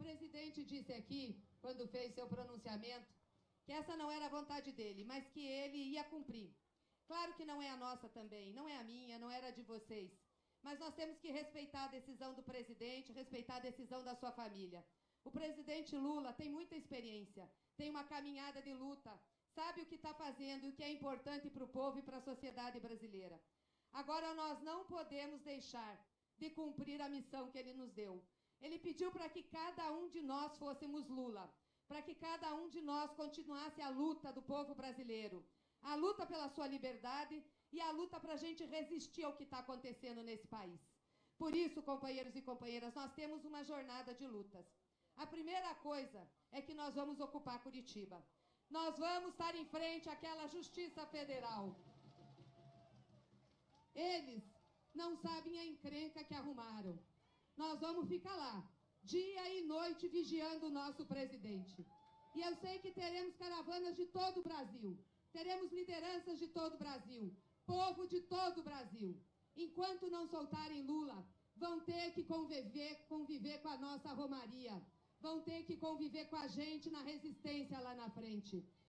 presidente disse aqui, quando fez seu pronunciamento, que essa não era a vontade dele, mas que ele ia cumprir. Claro que não é a nossa também, não é a minha, não era a de vocês. Mas nós temos que respeitar a decisão do presidente, respeitar a decisão da sua família. O presidente Lula tem muita experiência, tem uma caminhada de luta, sabe o que está fazendo e o que é importante para o povo e para a sociedade brasileira. Agora nós não podemos deixar de cumprir a missão que ele nos deu. Ele pediu para que cada um de nós fôssemos Lula, para que cada um de nós continuasse a luta do povo brasileiro, a luta pela sua liberdade e a luta para a gente resistir ao que está acontecendo nesse país. Por isso, companheiros e companheiras, nós temos uma jornada de lutas. A primeira coisa é que nós vamos ocupar Curitiba. Nós vamos estar em frente àquela Justiça Federal. Eles não sabem a encrenca que arrumaram. Nós vamos ficar lá, dia e noite, vigiando o nosso presidente. E eu sei que teremos caravanas de todo o Brasil, teremos lideranças de todo o Brasil, povo de todo o Brasil. Enquanto não soltarem Lula, vão ter que conviver com a nossa romaria, vão ter que conviver com a gente na resistência lá na frente.